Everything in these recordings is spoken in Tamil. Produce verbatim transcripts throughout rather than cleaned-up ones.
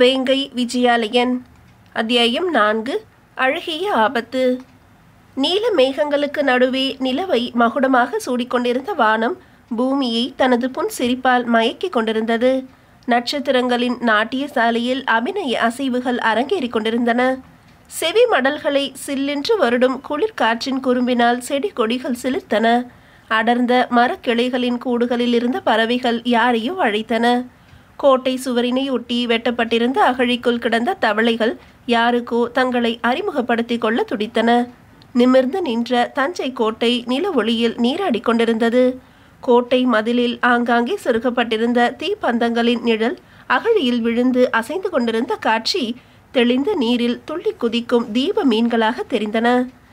வேங்கை விஜயாலயன். அத்தியாயம் நான்கு. அழகிய ஆபத்து. நீல மேகங்களுக்கு நடுவே நிலவை மகுடமாக சூடிக்கொண்டிருந்த வானம் பூமியை தனது புன் சிரிப்பால் மயக்கிக் கொண்டிருந்தது. நட்சத்திரங்களின் நாட்டிய சாலையில் அபிநய அசைவுகள் அரங்கேறிக் கொண்டிருந்தன. செவி மடல்களை சில்லென்று வருடும் குளிர்காற்றின் குறும்பினால் செடி கொடிகள் சிலிர்த்தன. அடர்ந்த மரக்கிளைகளின் கூடுகளில் இருந்த பறவைகள் யாரையோ அழைத்தன. கோட்டை சுவரினை ஒட்டி வெட்டப்பட்டிருந்த அகழிக்குள் கிடந்த தவளைகள் யாருக்கோ தங்களை அறிமுகப்படுத்திக் கொள்ள துடித்தன. நிமிர்ந்து நின்ற தஞ்சை கோட்டை நில ஒளியில் நீராடி கொண்டிருந்தது. கோட்டை மதிலில் ஆங்காங்கே செருகப்பட்டிருந்த தீப்பந்தங்களின் நிழல் அகழியில் விழுந்து அசைந்து கொண்டிருந்த காட்சி தெளிந்த நீரில் துள்ளி குதிக்கும் தீப மீன்களாக தெரிந்தன.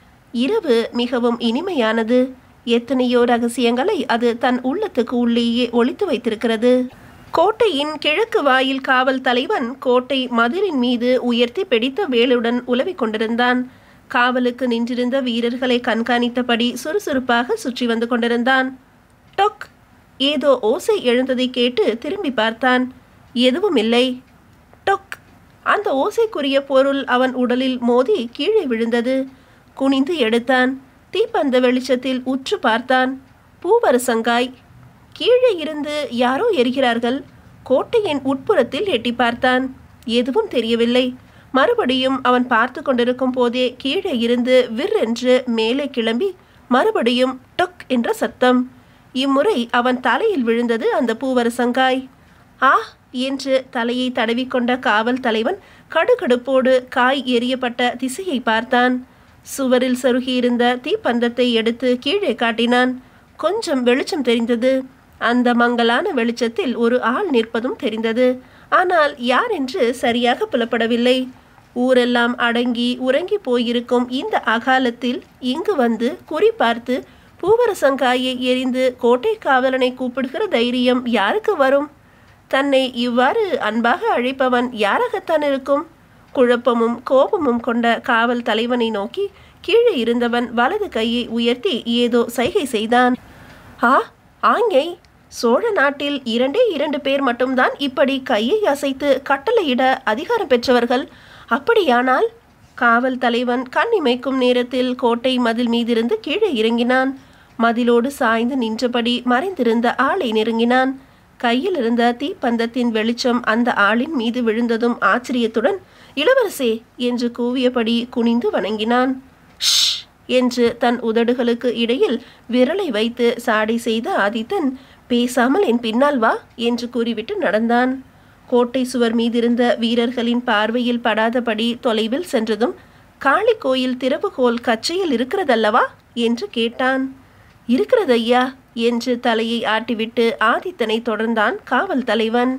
இரவு மிகவும் இனிமையானது. எத்தனையோ ரகசியங்களை அது தன் உள்ளத்துக்கு உள்ளேயே ஒளித்து வைத்திருக்கிறது. கோட்டையின் கிழக்கு வாயில் காவல் தலைவன் கோட்டை மதிலின் மீது உயர்த்தி பிடித்த வேலுடன் உலவிக் கொண்டிருந்தான். காவலுக்கு நின்றிருந்த வீரர்களை கண்காணித்தபடி சுறுசுறுப்பாக சுற்றி வந்து கொண்டிருந்தான். டொக்! ஏதோ ஓசை எழுந்ததை கேட்டு திரும்பி பார்த்தான். எதுவும் இல்லை. டொக்! அந்த ஓசைக்குரிய பொருள் அவன் உடலில் மோதி கீழே விழுந்தது. குனிந்து எடுத்தான். தீப்பந்த வெளிச்சத்தில் உற்று பார்த்தான். பூவரசங்காய். கீழே இருந்து யாரோ எரிகிறார்கள். கோட்டையின் உட்புறத்தில் எட்டி பார்த்தான். எதுவும் தெரியவில்லை. மறுபடியும் அவன் பார்த்து கொண்டிருக்கும் போதே கீழே இருந்து விர் என்று மேலே கிளம்பி மறுபடியும் டொக் என்ற சத்தம். இம்முறை அவன் தலையில் விழுந்தது அந்த பூவரசங்காய். ஆ என்று தலையை தடவிக்கொண்ட காவல் தலைவன் கடுகடுப்போடு காய் எரியப்பட்ட திசையை பார்த்தான். சுவரில் சருகியிருந்த தீப்பந்தத்தை எடுத்து கீழே காட்டினான். கொஞ்சம் வெளிச்சம் தெரிந்தது. அந்த மங்கலான வெளிச்சத்தில் ஒரு ஆள் நிற்பதும் தெரிந்தது. ஆனால் யார் என்று சரியாக புலப்படவில்லை. ஊரெல்லாம் அடங்கி உறங்கி போயிருக்கும் இந்த அகாலத்தில் இங்கு வந்து குறி பார்த்து பூவரசங்காயை எரிந்து கோட்டை காவலனை கூப்பிடுகிற தைரியம் யாருக்கு வரும்? தன்னை இவ்வாறு அன்பாக அழைப்பவன் யாராகத்தான் இருக்கும்? குழப்பமும் கோபமும் கொண்ட காவல் தலைவனை நோக்கி கீழே இருந்தவன் வலது கையை உயர்த்தி ஏதோ சைகை செய்தான். ஆ, ஆங்கை! சோழ நாட்டில் இரண்டே இரண்டு பேர் மட்டும்தான் இப்படி கையை அசைத்து கட்டளையிட அதிகாரம் பெற்றவர்கள். அப்படியானால்? காவல் தலைவன் கண் இமைக்கும் நேரத்தில் கோட்டை மதில் மீதிருந்து கீழே இறங்கினான். மதிலோடு சாய்ந்து நின்றபடி மறைந்திருந்த ஆளை நெருங்கினான். கையில் இருந்த தீப்பந்தத்தின் வெளிச்சம் அந்த ஆளின் மீது விழுந்ததும் ஆச்சரியத்துடன் இளவரசே என்று கூவியபடி குனிந்து வணங்கினான். ஷ் என்று தன் உதடுகளுக்கு இடையில் விரலை வைத்து சாடை செய்த ஆதித்தன் பேசாமல் என் பின்னால் வா என்று கூறிவிட்டு நடந்தான். கோட்டை சுவர் மீதிருந்த வீரர்களின் பார்வையில் படாதபடி தொலைவில் சென்றதும் காளி கோயில் திறவுகோல் கச்சையில் இருக்கிறதல்லவா என்று கேட்டான். இருக்கிறது ஐயா என்று தலையை ஆட்டிவிட்டு ஆதித்தனை தொடர்ந்தான் காவல் தலைவன்.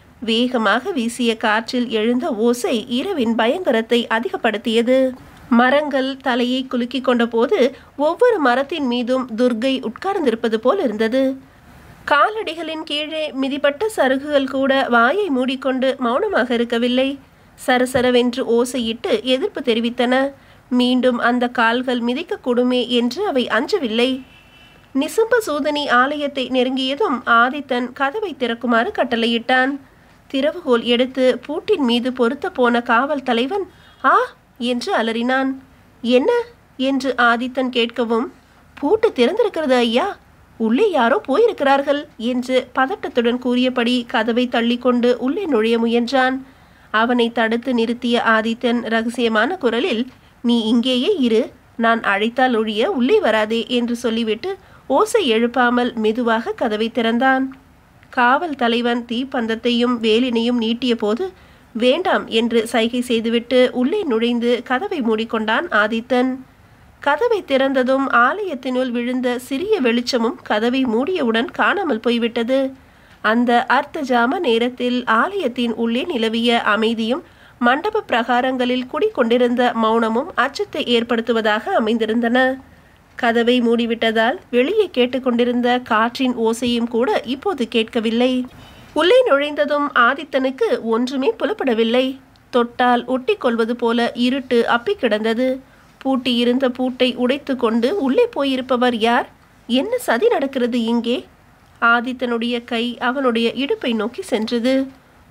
வேகமாக வீசிய காற்றில் எழுந்த ஓசை இரவின் பயங்கரத்தை அதிகப்படுத்தியது. மரங்கள் தலையை குலுக்கி கொண்ட போது ஒவ்வொரு மரத்தின் மீதும் துர்கை உட்கார்ந்திருப்பது போல் இருந்தது. காலடிகளின் கீழே மிதிப்பட்ட சருகுகள் கூட வாயை மூடிக்கொண்டு மௌனமாக இருக்கவில்லை. சரசரவென்று ஓசையிட்டு எதிர்ப்பு தெரிவித்தன. மீண்டும் அந்த கால்கள் மிதிக்கக்கூடுமே என்று அவை அஞ்சவில்லை. நிசும்ப சூதனி ஆலயத்தை நெருங்கியதும் ஆதித்தன் கதவை திறக்குமாறு கட்டளையிட்டான். திறவுகோல் எடுத்து பூட்டின் மீது பொருத்த போன காவல் தலைவன் ஆ என்று அலறினான். என்ன என்று ஆதித்தன் கேட்கவும், பூட்டு திறந்திருக்கிறது ஐயா, உள்ளே யாரோ போயிருக்கிறார்கள் என்று பதட்டத்துடன் கூறியபடி கதவை தள்ளிக்கொண்டு உள்ளே நுழைய முயன்றான். அவனை தடுத்து நிறுத்திய ஆதித்தன் ரகசியமான குரலில், நீ இங்கேயே இரு, நான் அழைத்தால் ஒழிய உள்ளே வராதே என்று சொல்லிவிட்டு ஓசை எழுப்பாமல் மெதுவாக கதவை திறந்தான். காவல் தலைவன் தீப்பந்தத்தையும் வேலினையும் நீட்டிய போது வேண்டாம் என்று சைகை செய்துவிட்டு உள்ளே நுழைந்து கதவை மூடிக்கொண்டான் ஆதித்தன். கதவை திறந்ததும் ஆலயத்தினுள் விழுந்த சிறிய வெளிச்சமும் கதவை மூடியவுடன் காணாமல் போய்விட்டது. அந்த அர்த்தஜாம நேரத்தில் ஆலயத்தின் உள்ளே நிலவிய அமைதியும் மண்டப பிரகாரங்களில் குடிக்கொண்டிருந்த மௌனமும் அச்சத்தை ஏற்படுத்துவதாக அமைந்திருந்தன. கதவை மூடிவிட்டதால் வெளியே கேட்டுக்கொண்டிருந்த காற்றின் ஓசையும் கூட இப்போது கேட்கவில்லை. உள்ளே நுழைந்ததும் ஆதித்தனுக்கு ஒன்றுமே புலப்படவில்லை. தொட்டால் ஒட்டி கொள்வது போல இருட்டு அப்பி கிடந்தது. பூட்டியிருந்த பூட்டை உடைத்து கொண்டு உள்ளே போயிருப்பவர் யார்? என்ன சதி நடக்கிறது இங்கே? ஆதித்தனுடைய கை அவனுடைய இடுப்பை நோக்கி சென்றது.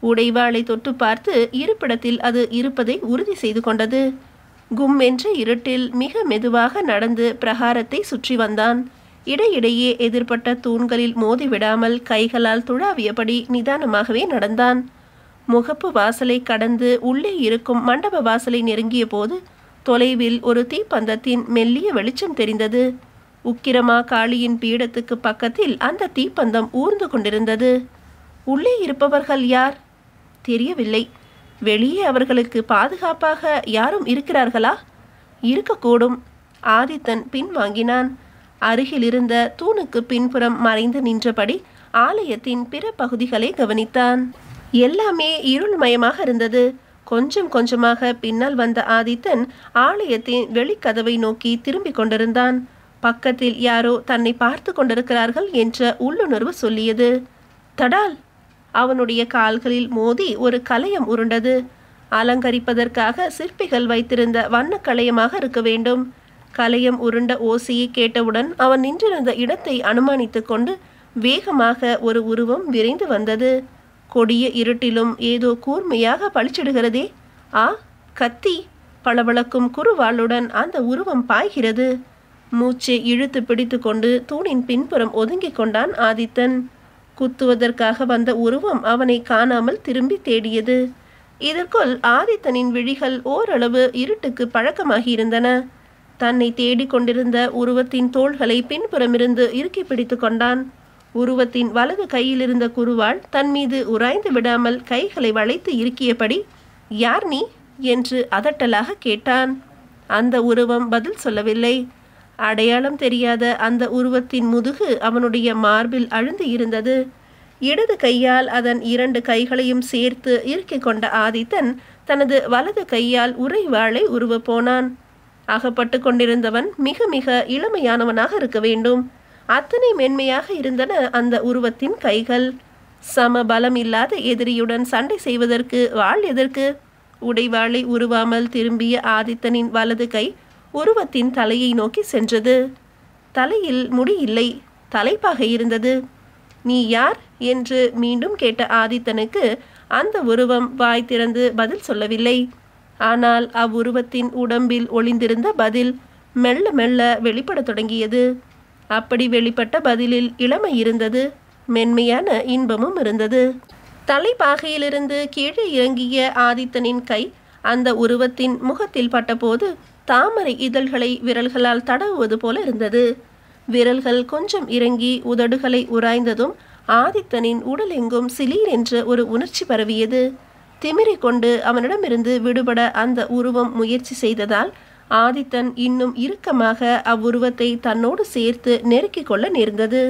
உடைவாளை தொட்டு பார்த்து இருப்பிடத்தில் அது இருப்பதை உறுதி செய்து கொண்டது. கும் என்ற இருட்டில் மிக மெதுவாக நடந்து பிரகாரத்தை சுற்றி வந்தான். இடையிடையே எதிர்பட்ட தூண்களில் மோதிவிடாமல் கைகளால் துழாவியபடி நிதானமாகவே நடந்தான். முகப்பு வாசலை கடந்து உள்ளே இருக்கும் மண்டப வாசலை நெருங்கிய போது தொலைவில் ஒரு தீப்பந்தத்தின் மெல்லிய வெளிச்சம் தெரிந்தது. உக்கிரமா காளியின் பீடத்துக்கு பக்கத்தில் அந்த தீப்பந்தம் ஊர்ந்து கொண்டிருந்தது. உள்ளே இருப்பவர்கள் யார்? தெரியவில்லை. வெளியே அவர்களுக்கு பாதுகாப்பாக யாரும் இருக்கிறார்களா? இருக்கக்கூடும். ஆதித்தன் பின்வாங்கினான். அருகில் இருந்த தூணுக்கு பின்புறம் மறைந்து நின்றபடி ஆலயத்தின் பிற பகுதிகளை கவனித்தான். எல்லாமே இருள்மயமாக இருந்தது. கொஞ்சம் கொஞ்சமாக பின்னால் வந்த ஆதித்தன் ஆலயத்தின் வெளிக்கதவை நோக்கி திரும்பிக் கொண்டிருந்தான். பக்கத்தில் யாரோ தன்னை பார்த்து கொண்டிருக்கிறார்கள் என்ற உள்ளுணர்வு சொல்லியது. தடால்! அவனுடைய கால்களில் மோதி ஒரு கலயம் உருண்டது. அலங்கரிப்பதற்காக சிற்பிகள் வைத்திருந்த வண்ண கலயமாக இருக்க வேண்டும். கலயம் உருண்ட ஓசையை கேட்டவுடன் அவன் நின்றிருந்த இடத்தை அனுமானித்து கொண்டு வேகமாக ஒரு உருவம் விரைந்து வந்தது. கொடிய இருட்டிலும் ஏதோ கூர்மையாக பளிச்சிடுகிறதே. ஆ, கத்தி! பளபளக்கும் குறுவாளுடன் அந்த உருவம் பாய்கிறது. மூச்சை இழுத்து பிடித்து கொண்டு தூணின் பின்புறம் ஒதுங்கிக் கொண்டான் ஆதித்தன். குத்துவதற்காக வந்த உருவம் அவனை காணாமல் திரும்பி தேடியது. இதற்குள் ஆதித்தனின் விழிகள் ஓரளவு இருட்டுக்கு பழக்கமாகியிருந்தன. தன்னை தேடிக்கொண்டிருந்த உருவத்தின் தோள்களை பின்புறமிருந்து இறுக்கி பிடித்து கொண்டான். உருவத்தின் வலது கையில் இருந்த குருவாள் தன் மீது உராய்ந்து விடாமல் கைகளை வளைத்து இறுக்கியபடி, யார் நீ என்று அதட்டலாக கேட்டான். அந்த உருவம் பதில் சொல்லவில்லை. அடையாளம் தெரியாத அந்த உருவத்தின் முதுகு அவனுடைய மார்பில் அழுந்து இருந்தது. இடது கையால் அதன் இரண்டு கைகளையும் சேர்த்து இறுக்கிக் கொண்ட ஆதித்தன் தனது வலது கையால் உறைவாளை உருவ போனான். அகப்பட்டு கொண்டிருந்தவன் மிக மிக இளமையானவனாக இருக்க வேண்டும். அத்தனை மென்மையாக இருந்தன அந்த உருவத்தின் கைகள். சம பலம் இல்லாத எதிரியுடன் சண்டை செய்வதற்கு வாள் எதற்கு? உடைவாளை உருவாமல் திரும்பிய ஆதித்தனின் வலது கை உருவத்தின் தலையை நோக்கி சென்றது. தலையில் முடி இல்லை, தலைப்பாக இருந்தது. நீ யார் என்று மீண்டும் கேட்ட ஆதித்தனுக்கு அந்த உருவம் வாய் திறந்து பதில் சொல்லவில்லை. ஆனால் அவ்வுருவத்தின் உடம்பில் ஒளிந்திருந்த பதில் மெல்ல மெல்ல வெளிப்படத் தொடங்கியது. அப்படி வெளிப்பட்ட பதிலில் இளமை இருந்தது, மென்மையான இன்பமும் இருந்தது. தலைப்பாகையிலிருந்து கீழே இறங்கிய ஆதித்தனின் கை அந்த உருவத்தின் முகத்தில் பட்டபோது தாமரை இதழ்களை விரல்களால் தடவுவது போல இருந்தது. விரல்கள் கொஞ்சம் இறங்கி உதடுகளை உராய்ந்ததும் ஆதித்தனின் உடல் எங்கும் சிலீர் என்ற ஒரு உணர்ச்சி பரவியது. திமிரிக் கொண்டு அவனிடமிருந்து விடுபட அந்த உருவம் முயற்சி செய்ததால் ஆதித்தன் இன்னும் இறுக்கமாக அவ்வுருவத்தை தன்னோடு சேர்த்து நெருக்கிக் கொள்ள நேர்ந்தது.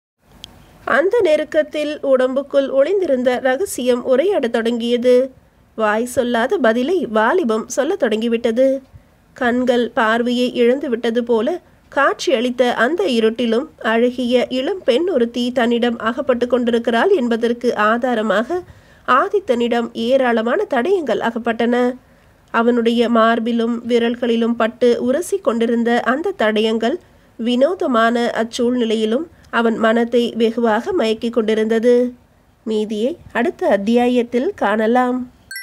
அந்த நெருக்கத்தில் உடம்புக்குள் ஒளிந்திருந்த ரகசியம் உரையாடத் தொடங்கியது. வாய் சொல்லாத பதிலை வாலிபம் சொல்லத் தொடங்கிவிட்டது. கண்கள் பார்வையை இழந்து விட்டது போல காட்சியளித்த அந்த இருட்டிலும் அழகிய இளம் பெண் ஒருத்தி தன்னிடம் அகப்பட்டு கொண்டிருக்கிறாள் என்பதற்கு ஆதாரமாக ஆதித்தனிடம் ஏராளமான தடயங்கள் அகப்பட்டன. அவனுடைய மார்பிலும் விரல்களிலும் பட்டு உரசி கொண்டிருந்த அந்த தடயங்கள் வினோதமான அச்சூழ்நிலையிலும் அவன் மனத்தை வெகுவாக மயக்கிக் கொண்டிருந்தது. மீதியை அடுத்த அத்தியாயத்தில் காணலாம்.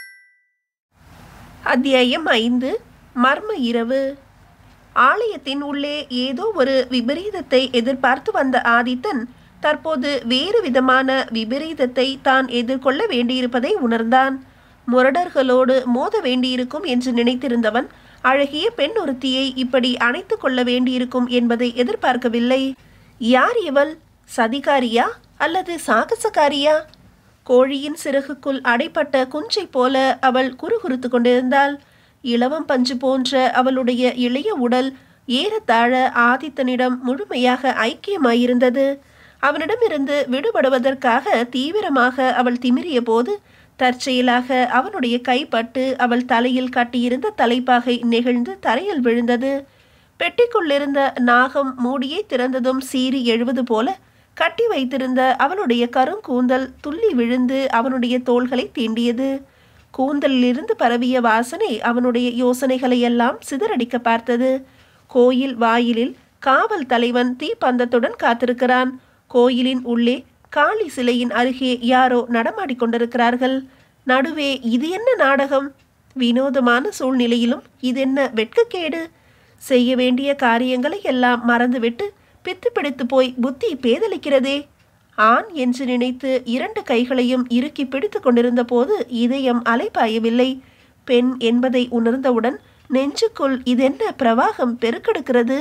அத்தியாயம் ஐந்து. மர்ம இரவு. ஆலயத்தின் உள்ளே ஏதோ ஒரு விபரீதத்தை எதிர்பார்த்து வந்த ஆதித்தன் தற்போது வேறு விதமான விபரீதத்தை தான் எதிர்கொள்ள வேண்டியிருப்பதை உணர்ந்தான். முரடர்களோடு மோத வேண்டியிருக்கும் என்று நினைத்திருந்தவன் அழகிய பெண் ஒருத்தியை இப்படி அணைத்து கொள்ள வேண்டியிருக்கும் என்பதை எதிர்பார்க்கவில்லை. யார் இவள்? சதிகாரியா அல்லது சாகசக்காரியா? கோழியின் சிறகுக்குள் அடைப்பட்ட குஞ்சை போல அவள் குறுகுறுத்து கொண்டிருந்தாள். இளவம் பஞ்சு போன்ற அவளுடைய இளைய உடல் ஏறத்தாழ ஆதித்தனிடம் முழுமையாக ஐக்கியமாயிருந்தது. அவனிடமிருந்து விடுபடுவதற்காக தீவிரமாக அவள் திமிரிய போது தற்செயலாக அவனுடைய கைப்பட்டு அவள் தலையில் கட்டியிருந்த தலைப்பாகை நெகிழ்ந்து தரையில் விழுந்தது. பெட்டிக்குள்ளிருந்த நாகம் மூடியை திறந்ததும் சீறி எழுவது போல கட்டி வைத்திருந்த அவனுடைய கருங்கூந்தல் துள்ளி விழுந்து அவனுடைய தோள்களை தீண்டியது. கூந்தலிலிருந்து பரவிய வாசனை அவனுடைய யோசனைகளை எல்லாம் சிதறடிக்க பார்த்தது. கோயில் வாயிலில் காவல் தலைவன் தீப்பந்தத்துடன் காத்திருக்கிறான். கோயிலின் உள்ளே காளி சிலையின் அருகே யாரோ நடமாடிக்கொண்டிருக்கிறார்கள். நடுவே இது என்ன நாடகம்? வினோதமான சூழ்நிலையிலும் இதென்ன வெட்கக்கேடு? செய்ய வேண்டிய காரியங்களை எல்லாம் மறந்துவிட்டு பித்து பிடித்து போய் புத்தி பேதலிக்கிறதே. ஆண் என்று நினைத்து இரண்டு கைகளையும் இறுக்கி பிடித்து கொண்டிருந்த போது இதயம் அலைபாயவில்லை. பெண் என்பதை உணர்ந்தவுடன் நெஞ்சுக்குள் இதென்ன பிரவாகம் பெருக்கெடுக்கிறது.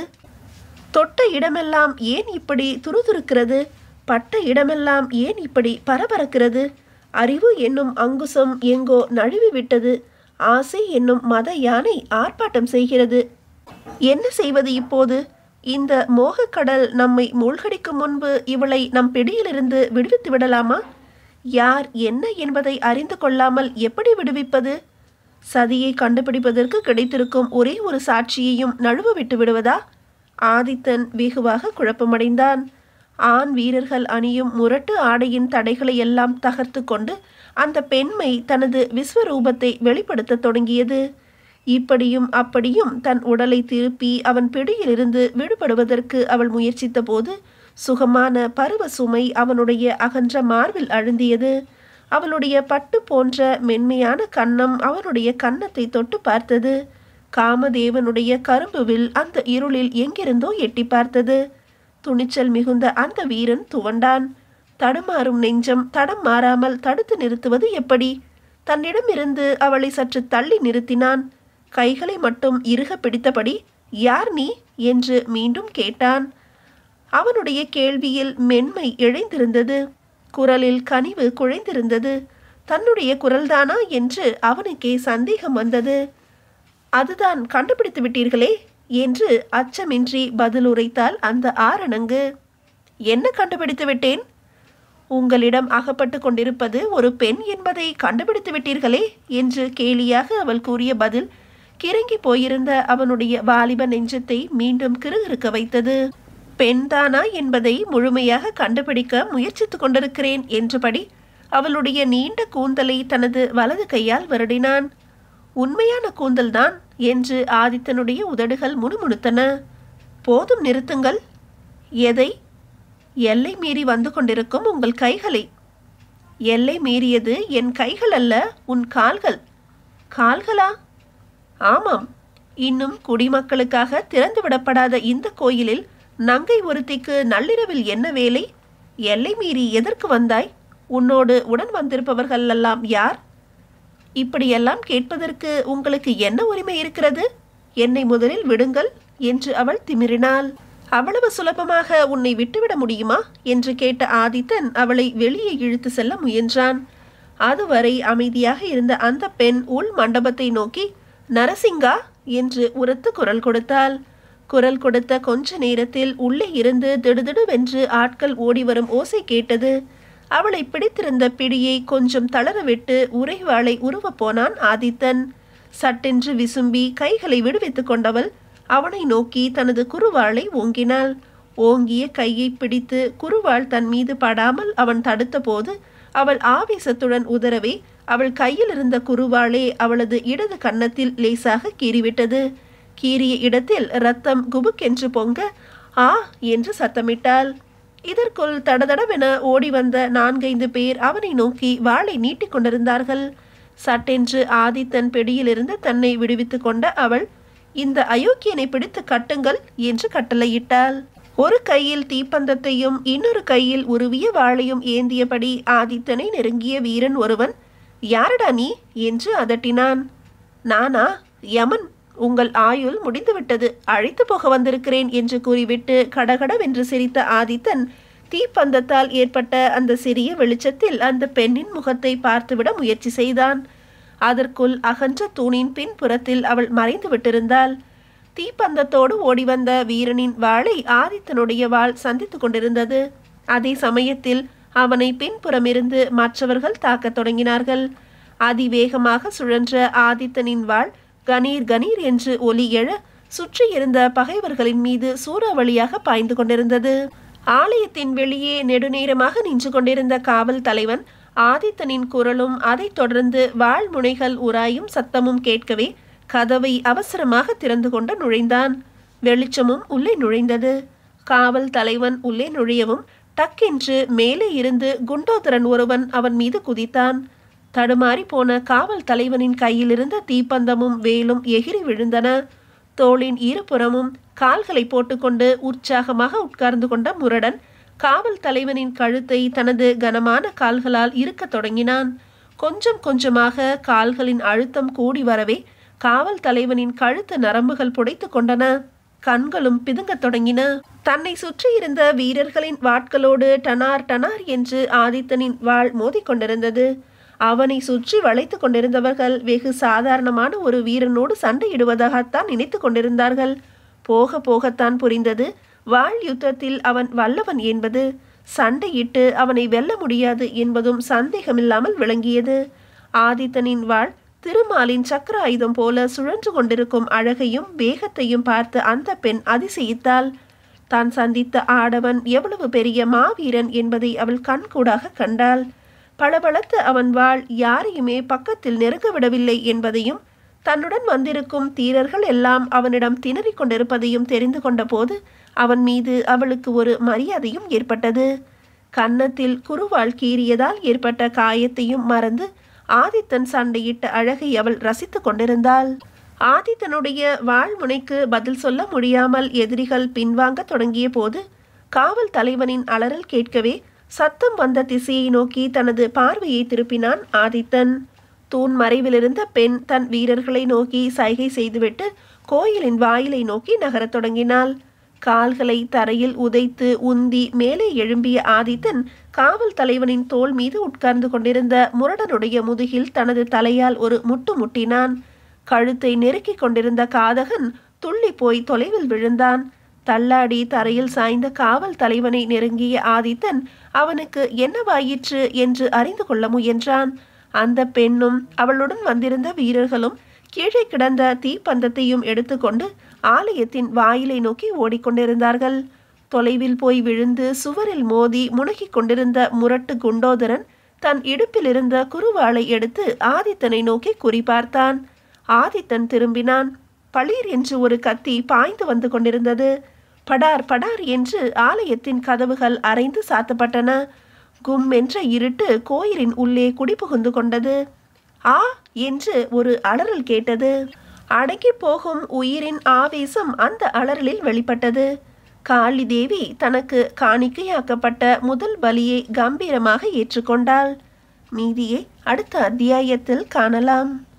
தொட்ட இடமெல்லாம் ஏன் இப்படி துருதுருக்கிறது? பட்ட இடமெல்லாம் ஏன் இப்படி பரபரக்கிறது? அறிவு என்னும் அங்குசம் எங்கோ நழுவி விட்டது. ஆசை என்னும் மத யானை ஆர்ப்பாட்டம் செய்கிறது. என்ன செய்வது இப்போது? இந்த மோகக்கடல் நம்மை மூழ்கடிக்கும் முன்பு இவளை நம் பிடியிலிருந்து விடுவித்து விடலாமா? யார் என்ன என்பதை அறிந்து கொள்ளாமல் எப்படி விடுவிப்பது? சதியை கண்டுபிடிப்பதற்கு கிடைத்திருக்கும் ஒரே ஒரு சாட்சியையும் நழுவ விட்டு விடுவதா? ஆதித்தன் வெகுவாக குழப்பமடைந்தான். ஆண் வீரர்கள் அணியும் முரட்டு ஆடையின் தடைகளை எல்லாம் தகர்த்து கொண்டு அந்த பெண்மை தனது விஸ்வரூபத்தை வெளிப்படுத்த தொடங்கியது. இப்படியும் அப்படியும் தன் உடலை திருப்பி அவன் பிடியிலிருந்து விடுபடுவதற்கு அவள் முயற்சித்த போது சுகமான பருவ சுமை அவனுடைய அகன்ற மார்பில் அழுந்தியது. அவளுடைய பட்டு போன்ற மென்மையான கன்னம் அவனுடைய கன்னத்தை தொட்டு பார்த்தது. காமதேவனுடைய கரும்புவில் அந்த இருளில் எங்கிருந்தோ எட்டி பார்த்தது. துணிச்சல் மிகுந்த அந்த வீரன் துவண்டான். தடுமாறும் நெஞ்சம் தடம் மாறாமல் தடுத்து நிறுத்துவது எப்படி? தன்னிடமிருந்து அவளை சற்று தள்ளி நிறுத்தினான். கைகளை மட்டும் இறுக பிடித்தபடி, யார் நீ என்று மீண்டும் கேட்டான். அவனுடைய கேள்வியில் மென்மை இழைந்திருந்தது. குரலில் கனிவு குழைந்திருந்தது. தன்னுடைய குரல்தானா என்று அவனுக்கே சந்தேகம் வந்தது. அதுதான், கண்டுபிடித்து விட்டீர்களே என்று அச்சமின்றி பதில் உரைத்தாள் அந்த ஆரணங்கு. என்ன கண்டுபிடித்து விட்டேன்? உங்களிடம் அகப்பட்டு கொண்டிருப்பது ஒரு பெண் என்பதை கண்டுபிடித்து விட்டீர்களே என்று கேலியாக அவள் கூறிய பதில் கிறங்கி போயிருந்த அவனுடைய வாலிப நெஞ்சத்தை மீண்டும் கிறுகிறுக்க வைத்தது. பெண்தானா என்பதை முழுமையாக கண்டுபிடிக்க முயற்சித்துக் கொண்டிருக்கிறேன் என்றபடி அவளுடைய நீண்ட கூந்தலை தனது வலது கையால் வருடினான். உண்மையான கூந்தல்தான் என்று ஆதித்தனுடைய உதடுகள் முணுமுணுத்தன. போதும், நிறுத்துங்கள். எதை? எல்லை மீறி வந்து கொண்டிருக்கும் உங்கள் கைகளை. எல்லை மீறியது என் கைகள் அல்ல, உன் கால்கள். கால்களா? ஆமாம். இன்னும் குடிமக்களுக்காக திறந்துவிடப்படாத இந்த கோயிலில் நங்கை ஒருத்திக்கு நள்ளிரவில் என்ன வேலை? எல்லை மீறி எதற்கு வந்தாய்? உன்னோடு உடன் வந்திருப்பவர்கள் எல்லாம் யார்? இப்படியெல்லாம் கேட்பதற்கு உங்களுக்கு என்ன உரிமை இருக்கிறது? என்னை முதலில் விடுங்கள் என்று அவள் திமிரினாள். அவ்வளவு சுலபமாக உன்னை விட்டுவிட முடியுமா என்று கேட்ட ஆதித்தன் அவளை வெளியே இழுத்து செல்ல முயன்றான். அதுவரை அமைதியாக இருந்த அந்த பெண் உள் மண்டபத்தை நோக்கி நரசிங்கா என்று உரத்து குரல் கொடுத்தாள். குரல் கொடுத்த கொஞ்ச நேரத்தில் உள்ளே இருந்து திடுதிடுவென்று ஆட்கள் ஓடிவரும் ஓசை கேட்டது. அவளை பிடித்திருந்த பிடியை கொஞ்சம் தளரவிட்டு உறைவாளை உருவ போனான் ஆதித்தன். சட்டென்று விசும்பி கைகளை விடுவித்துக் கொண்டவள் அவனை நோக்கி தனது குறுவாளை ஓங்கினாள். ஓங்கிய கையை பிடித்து குறுவாள் தன் மீது படாமல் அவன் தடுத்த போது அவள் ஆவேசத்துடன் உதறவே அவள் கையில் இருந்த குறுவாளே அவளது இடது கன்னத்தில் லேசாக கீறிவிட்டது. கீறிய இடத்தில் இரத்தம் குபுக்கென்று பொங்க ஆ என்று சத்தமிட்டாள். இதற்குள் தடதடவென ஓடி வந்த நான்கைந்து பேர் அவனை நோக்கி வாளை நீட்டிக் கொண்டிருந்தார்கள். சட்டென்று ஆதித்தன் பிடியிலிருந்து தன்னை விடுவித்துக் கொண்ட அவள், இந்த அயோக்கியனை பிடித்து கட்டுங்கள் என்று கட்டளையிட்டாள். ஒரு கையில் தீப்பந்தத்தையும் இன்னொரு கையில் உருவிய வாளையும் ஏந்தியபடி ஆதித்தனை நெருங்கிய வீரன் ஒருவன், யாரடா நீ என்று அதட்டினான். நானா? யமன், உங்கள் ஆயுள் முடிந்துவிட்டது, அழைத்து போக வந்திருக்கிறேன் என்று கூறிவிட்டு கடகடவென்று சிரித்த ஆதித்தன் தீப்பந்தத்தால் ஏற்பட்ட அந்த சிறிய வெளிச்சத்தில் அந்த பெண்ணின் முகத்தை பார்த்துவிட முயற்சி செய்தான். அதற்குள் அகன்ற தூணின் பின்புறத்தில் அவள் மறைந்து விட்டிருந்தாள். தீப்பந்தத்தோடு ஓடிவந்த வீரனின் வாளை ஆதித்தனுடைய வாள் சந்தித்து கொண்டிருந்தது. அதே சமயத்தில் அவனை பின்புறமிருந்து மற்றவர்கள் தாக்கத் தொடங்கினார்கள். அதிவேகமாக சுழன்ற ஆதித்தனின் வாள் கணீர் கணீர் என்று ஒலி எழ சுற்றி இருந்த பகைவர்களின் மீது சூறாவளியாக பாய்ந்து கொண்டிருந்தது. ஆலயத்தின் வெளியே நெடுநேரமாக நின்று கொண்டிருந்த காவல் தலைவன் ஆதித்தனின் குரலும் அதைத் தொடர்ந்து வாள் முனைகள் உராயும் சத்தமும் கேட்கவே கதவை அவசரமாக திறந்து கொண்டு நுழைந்தான். வெளிச்சமும் உள்ளே நுழைந்தது. காவல் தலைவன் உள்ளே நுழையவும் டக்கென்று மேலே இருந்து குண்டோதரன் ஒருவன் அவன் மீது குதித்தான். தடுமாறி போன காவல் தலைவனின் கையிலிருந்த தீப்பந்தமும் வேலும் எகிரி விழுந்தன. தோளின் இருபுறமும் கால்களை போட்டுக்கொண்டு உற்சாகமாக உட்கார்ந்து கொண்ட முரடன் காவல் தலைவனின் கழுத்தை தனது கனமான கால்களால் இருக்கத் தொடங்கினான். கொஞ்சம் கொஞ்சமாக கால்களின் அழுத்தம் கூடி வரவே காவல் தலைவனின் கழுத்து நரம்புகள் புடைத்து கொண்டன. கண்களும் பிதுங்கத் தொடங்கின. தன்னை சுற்றி இருந்த வீரர்களின் வாட்களோடு டனார் டனார் என்று ஆதித்தனின் வாள் மோதிக்கொண்டிருந்தது. அவனை சுற்றி வளைத்து கொண்டிருந்தவர்கள் வெகு சாதாரணமான ஒரு வீரனோடு சண்டையிடுவதாகத்தான் நினைத்து கொண்டிருந்தார்கள். போக போகத்தான் புரிந்தது வாள் யுத்தத்தில் அவன் வல்லவன் என்பது. சண்டையிட்டு அவனை வெல்ல முடியாது என்பதும் சந்தேகமில்லாமல் விளங்கியது. ஆதித்தனின் வாள் திருமாலின் சக்கர ஆயுதம் போல சுழன்று கொண்டிருக்கும் அழகையும் வேகத்தையும் பார்த்து அந்த பெண் அதிசயித்தாள். தான் சந்தித்த ஆடவன் எவ்வளவு பெரிய மாவீரன் என்பதை அவள் கண்கூடாக கண்டாள். பளபளத்த அவன் வாள் யாரையுமே பக்கத்தில் நெருங்க விடவில்லை என்பதையும் தன்னுடன் வந்திருக்கும் தீரர்கள் எல்லாம் அவனிடம் திணறிக் கொண்டிருப்பதையும் தெரிந்து கொண்ட போது அவன் மீது அவளுக்கு ஒரு மரியாதையும் ஏற்பட்டது. கன்னத்தில் குருவாள் கீறியதால் ஏற்பட்ட காயத்தையும் மறந்து ஆதித்தன் சண்டையிட்ட அழகை அவள் ரசித்து கொண்டிருந்தாள். ஆதித்தனுடைய வாழ்முனைக்கு பதில் சொல்ல முடியாமல் எதிரிகள் பின்வாங்க தொடங்கிய போது காவல் தலைவனின் அலறல் கேட்கவே சத்தம் வந்த திசையை நோக்கி தனது பார்வையை திருப்பினான் ஆதித்தன். தூண் மறைவிலிருந்த பெண் தன் வீரர்களை நோக்கி சைகை செய்துவிட்டு கோயிலின் வாயிலை நோக்கி நகரத் தொடங்கினாள். கால்களை தரையில் உதைத்து உந்தி மேலே எழும்பிய ஆதித்தன் காவல் தலைவனின் தோள் மீது உட்கார்ந்து கொண்டிருந்த முரடனுடைய முதுகில் தனது தலையால் ஒரு முட்டு முட்டினான். கழுத்தை நெருக்கிக் கொண்டிருந்த காதகன் துள்ளி போய் தொலைவில் விழுந்தான். தள்ளாடி தரையில் சாய்ந்த காவல் தலைவனை நெருங்கிய ஆதித்தன் அவனுக்கு என்னவாயிற்று என்று அறிந்து கொள்ள முயன்றான். அந்த பெண்ணும் அவளுடன் வந்திருந்த வீரர்களும் கீழே கிடந்த தீப்பந்தத்தையும் எடுத்துக்கொண்டு ஆலயத்தின் வாயிலை நோக்கி ஓடிக்கொண்டிருந்தார்கள். தொலைவில் போய் விழுந்து சுவரில் மோதி முனகிக் கொண்டிருந்த முரட்டு குண்டோதரன் தன் இடுப்பில் இருந்த குருவாளை எடுத்து ஆதித்தனை நோக்கி குறிபார்த்தான். ஆதித்தன் திரும்பினான். பளீர் என்று ஒரு கத்தி பாய்ந்து வந்து கொண்டிருந்தது. படார் படார் என்று ஆலயத்தின் கதவுகள் அரைந்து சாத்தப்பட்டன. கும் என்ற இருட்டு கோயிலின் உள்ளே குடிபுகுந்து கொண்டது. ஆ என்று ஒரு அலறல் கேட்டது. அடங்கி போகும் உயிரின் ஆவேசம் அந்த அலறலில் வெளிப்பட்டது. காளி தேவி தனக்கு காணிக்கையாக்கப்பட்ட முதல் பலியை கம்பீரமாக ஏற்றுக்கொண்டாள். மீதியை அடுத்த அத்தியாயத்தில் காணலாம்.